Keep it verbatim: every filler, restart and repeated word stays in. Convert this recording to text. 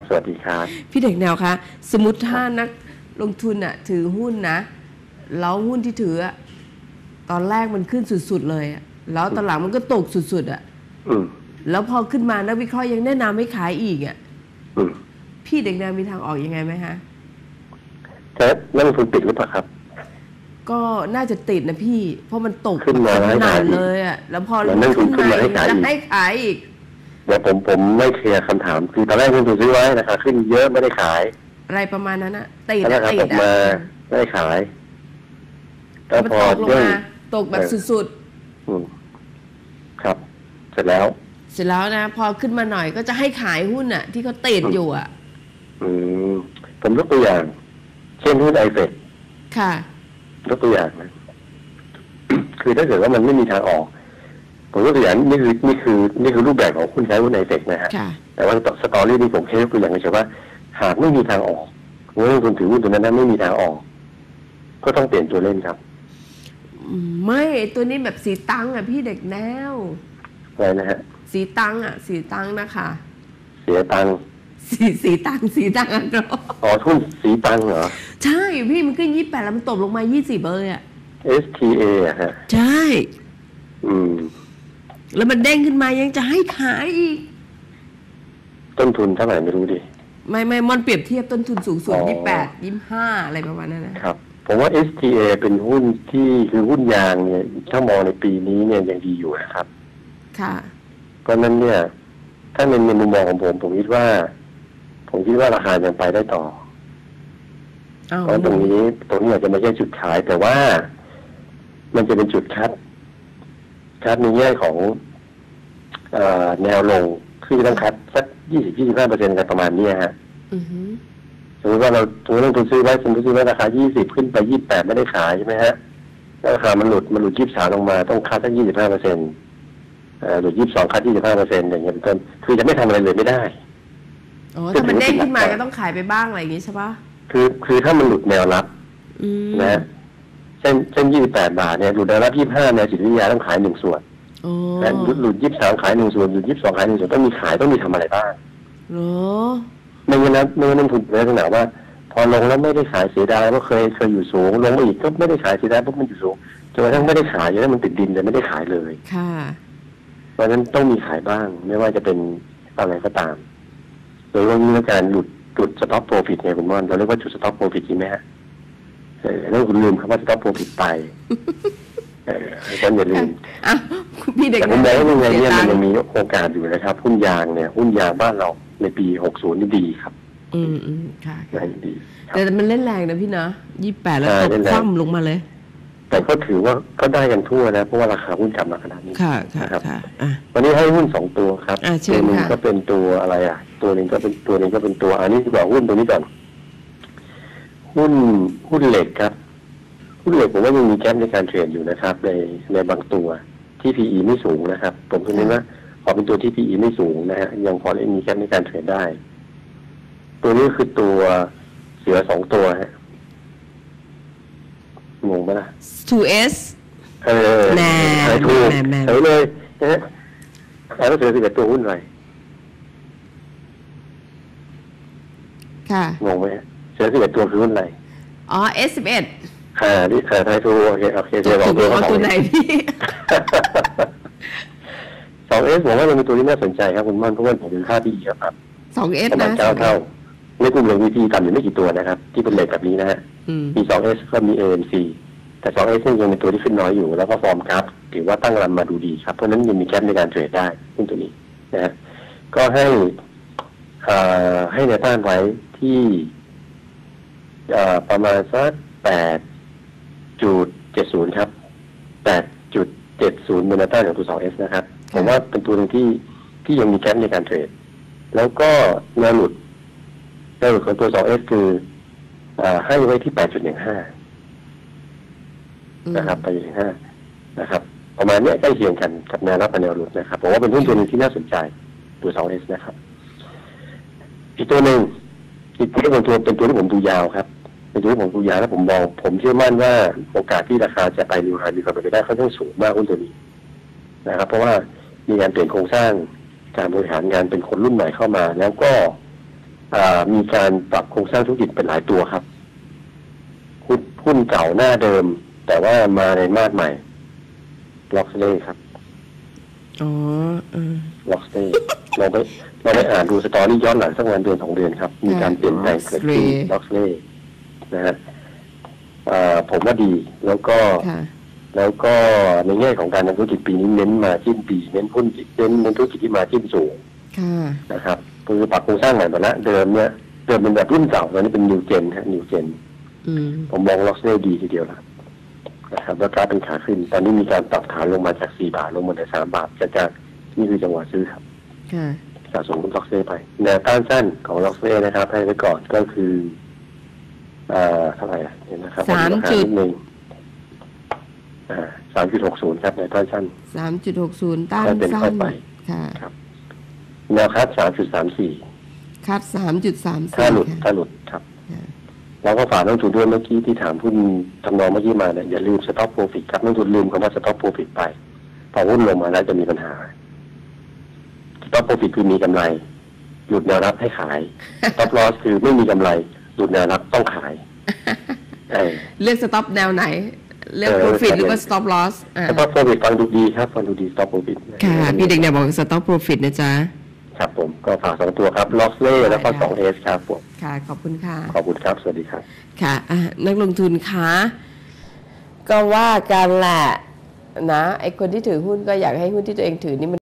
สวัสดีครับพี่เด็กแนวคะสมมติถ้านักลงทุนอ่ะถือหุ้นนะแล้วหุ้นที่ถือตอนแรกมันขึ้นสุดๆเลยแล้วตอนหลังมันก็ตกสุดๆอ่ะแล้วพอขึ้นมานักวิเคราะห์ยังแนะนำให้ขายอีกอ่ะพี่เด็กแนวมีทางออกยังไงไหมคะแต่นักลงทุนติดหรือเปล่าครับก็น่าจะติดนะพี่เพราะมันตกขึ้นมาขนาดเลยอ่ะแล้วพอขึ้นมาจะให้ขายอีกเดี๋ยวผมผมไม่เคลียร์คำถามคือตอนแรกคุณซื้อไว้นะคะขึ้นเยอะไม่ได้ขายอะไรประมาณนั้นนะติดติดมาไม่ได้ขายแล้วพอตกลงมาตกแบบสุดๆครับเสร็จแล้วเสร็จแล้วนะพอขึ้นมาหน่อยก็จะให้ขายหุ้นอ่ะที่เขาติดอยู่อ่ะอืมผมยกตัวอย่างเช่นหุ้นไอเฟกค่ะยกตัวอย่างนะคือถ้าเกิดว่ามันไม่มีทางออกผมยกตัวอย่างนี่คือนี่คือนี่คือรูปแบบของหุ้นใช้หุ้นไอเฟกนะฮะแต่ว่าสตอรี่นี้ผมแค่ยกตัวอย่างเฉยๆว่าหากไม่มีทางออกเมื่อคุณถือหุ้นตัวนั้นไม่มีทางออกก็ต้องเปลี่ยนตัวเล่นครับไม่ตัวนี้แบบสีตังอ่ะพี่เด็กแนวอะไรนะฮะสีตังอ่ะสีตังนะคะเสียตังสีสีตังสีตังอ่ะอ๋อหุ้นสีตังเหรอใช่พี่มันขึ้นยี่สิบแปดแล้วมันตกลงมายี่สิบเลยอ่ะเอส ที เอ อ่ะฮะใช่อืมแล้วมันเด้งขึ้นมายังจะให้ขายอีกต้นทุนเท่าไหร่ไม่รู้ดิไม่ไม่มันเปรียบเทียบต้นทุนสูงสุดยี่สิบแปดยี่สิบห้าอะไรประมาณนั้นนะครับผมว่า เอส ที เอ เป็นหุ้นที่คือหุ้นยางเนี่ยถ้ามองในปีนี้เนี่ยยังดีอยู่นะครับค่ะเพราะนั้นเนี่ยถ้าในในมุมมองของผมผมคิดว่าผมคิดว่าราคายังไปได้ต่อเพราะตรงนี้ตรงนี้อาจจะไม่ใช่จุดขายแต่ว่ามันจะเป็นจุดคัดคัดในแง่ของแนวลงคือต้องคัดสักยี่สิบยี่สิบห้าเปอร์เซ็นต์กันประมาณนี้ฮะสมมติว่าเราสมมติลงทุนซื้อไว้สมมติซื้อไว้ราคายี่สิบขึ้นไปยี่สิบแปดไม่ได้ขายใช่ไหมฮะแล้วราคามันหลุดมันหลุดยี่สิบสามลงมาต้องคัดสักยี่สิบห้าเปอร์เซ็นต์หลุดยี่สิบสองคัดยี่สิบห้าเปอร์เซ็นต์อย่างเงี้ยเป็นต้นคือจะไม่ทำอะไรเลยไม่ได้อ๋อถ้ามันเด้งขึ้นมาก็ต้องขายไปบ้างอะไรอย่างงี้ใช่ปะคือคือถ้ามันหลุดแนวรับนะเช่นเช่นยี่สิบแปดบาทเนี่ยหลุดแนวรับยี่สิบห้าแนวจิตวิทยาต้องขายหนึ่งส่วนแต่หลุดหลุดยี่สิบสามขายหนึ่งส่วนหลุดยี่สิบสองขายหนึ่งส่วนต้องมีขายต้องมีทำอะไรบ้างเหรอไม่งั้นนะไม่งั้นนักทุนในลักษณะว่าพอลงแล้วไม่ได้ขายเสียดายเพราะเคยเคยอยู่สูงลงมาอีกก็ไม่ได้ขายเสียดายเพราะมันอยู่สูงจนกระทั่งไม่ได้ขายแล้วมันติดดินแต่ไม่ได้ขายเลยค่ะเพราะฉะนั้นต้องมีขายบ้างไม่ว่าจะเป็นอะไรก็ตามโดยว่ามีการหลุดจุด stop profit ไงคุณม่อนเราเรียกว่าจุด stop profit ใช่ไหมฮะเออแล้วคุณลืมคำว่า stop profit ไปเออก็อย่าลืมพี่เด็กแต่ผมมองว่ายังไงเนี่ยมันยังมีโอกาสอยู่นะครับหุ้นยางเนี่ยหุ้นยางบ้านเราในปีหกสิบนี่ดีครับอืมอืมค่ะดีแต่มันเล่นแรงนะพี่นะยี่สิบแปดแล้วตกคว่ำลงมาเลยแต่ก็ถือว่าก็ได้กันทั่วนะเพราะว่าราคาหุ้นกลับมาขนาดนี้ค่ะค่ะค่ะวันนี้ให้หุ้นสองตัวครับตัวนึงก็เป็นตัวอะไรอ่ะตัวนึงก็เป็นตัวนึงก็เป็นตัวอันนี้ดีกว่าหุ้นตัวนี้ก่อนหุ้นหุ้นเหล็กครับหุ้นเหล็กผมว่ายังมีแก๊ปในการเทรดอยู่นะครับในในบางตัวที่ พี อี ไม่สูงนะครับผมคิดว่าพอเป็นตัวที่ พี อี ไม่สูงนะฮะยังพอได้มีแก๊ปในการเทรดได้ตัวนี้คือตัวเสือสองตัวฮะงงไหมล่ะทู เอสเออแน่ใช่ถูกใช่เลยนะฮะแล้วเสือสิบเอ็ดตัวหุ้นอะไรค่ะงงไหมเสือสิบเอ็ดตัวคือหุ้นอะไรอ๋อ เอส สิบเอ็ดอ่านี่เออไทยทูโอเคโอเคเดี๋ยวบอกตัวเขาตัวไหนพี่สองเอสผมว่ามันเป็นตัวที่น่าสนใจครับคุณม่อนเพราะว่าผมเป็นค่าดีครับสองเอสนะเก้าเท่าในกลุ่มเหล็กวีพีต่ำอยู่ไม่กี่ตัวนะครับที่เป็นเหล็กแบบนี้นะฮะมี สองเอส ก็มี เอ เอ็ม ซี แต่ สองเอส นี่ยังเป็นตัวที่ขึ้นน้อยอยู่แล้วก็ฟอร์มกราฟถือว่าตั้งลำมาดูดีครับเพราะนั้นยังมีแก๊ปในการเทรดได้หุ้นตัวนี้นะฮะก็ให้ให้แนวต้านไว้ที่ประมาณสักแปดจุดเจ็ดศูนย์ครับแปดจุดเจ็ดศูนย์เป็นแนวต้านของตัว สองเอส นะครับผมว่าเป็นตัวนึงที่ที่ยังมีแก๊ปในการเทรดแล้วก็แนวหลุดแนวหลุดของตัว สองเอส คือให้ไว้ที่ แปดจุดหนึ่งห้า นะครับ แปดจุดหนึ่งห้า นะครับประมาณนี้ใกล้เคียงกันกับแนวรับกับแนวหลุดนะครับผมว่าเป็นหุ้นตัวนึงที่น่าสนใจตัว สองเอส นะครับอีกตัวหนึ่งอีกตัวนึงตัวเป็นตัวที่ผมดูยาวครับเป็นตัวที่ผมดูยาวแล้วผมมองผมเชื่อมั่นว่าโอกาสที่ราคาจะไปนิวไฮมีความเป็นไปได้ค่อนข้างสูงมากหุ้นตัวนี้นะครับเพราะว่ามีการเปลี่ยนโครงสร้างการบริหารงานเป็นคนรุ่นใหม่เข้ามาแล้วก็มีการปรับโครงสร้างธุรกิจเป็นหลายตัวครับหุ้นหุ้นเก่าหน้าเดิมแต่ว่ามาในมาดใหม่ล็อกเล่ครับอ๋อล็อกเล่เราไปเราไปอ่านดูสตอรี่ย้อนหลังสักวันเดือนสองเดือนครับมีการเปลี่ยนแปลงเกิดขึ้นล็อกเล่นะฮะผมว่าดีแล้วก็แล้วก็ในแง่ของการทำธุรกิจปีนี้เน้นมาจิ้นปีเน้นหุ้นเน้นเน้นธุรกิจที่มาจิ้นสูงนะครับคือปรับโครงสร้างใหม่หมดละเดิมเนี่ยเดิมเป็นแบบรุ่นเก่าตอนนี้เป็นนิวเจนฮะนิวเจนผมมองล็อกเล่ดีทีเดียวละนะครับแล้วกราฟเป็นขาขึ้นตอนนี้มีการปรับฐานลงมาจากสี่บาทลงมาเหลือสามบาทจะจะนี่คือจังหวะซื้อครับสะสมล็อกเล่ไปแนวต้านสั้นของล็อกเล่นะครับให้ไว้ก่อนก็คืออ่าเท่าไหร่เห็นนะครับสามจุดหนึ่งอ่าสามจุดหกศูนย์ครับแนวต้านสั้นสามจุดหกศูนย์ต้านสั้นค่ะครับแนวคัดสามจุดสามสี่คัดสามจุดสามสี่ถ้าหลุดถ้าหลุดครับเราก็ฝากนักลงทุนด้วยเมื่อกี้ที่ถามหุ้นทำนองเมื่อกี้มาเนี่ยอย่าลืมสต็อปโปรฟิตครับนักลงทุนลืมคำว่าสต็อปโปรฟิตไปพอหุ้นลงมาแล้วจะมีปัญหาสต็อปโปรฟิตคือมีกำไรหลุดแนวรับให้ขายสต็อปลอสคือไม่มีกำไรหลุดแนวรับต้องขายเลือกสต็อปแนวไหนเลือกโปรฟิตหรือว่าสต็อปลอสสต็อปโปรฟิตฟังดูดีครับฟังดูดีสต็อปโปรฟิตค่ะพี่เด็กเนี่ยบอกสต็อปโปรฟิตนะจ๊ะครับผมก็ฝากสองตัวครับล็อกเล่แล้วก็สองเอสครับผมค่ะขอบคุณค่ะขอบคุณครับสวัสดีครับค่ะนักลงทุนคะก็ว่ากันแหละนะไอคนที่ถือหุ้นก็อยากให้หุ้นที่ตัวเองถือนี่มัน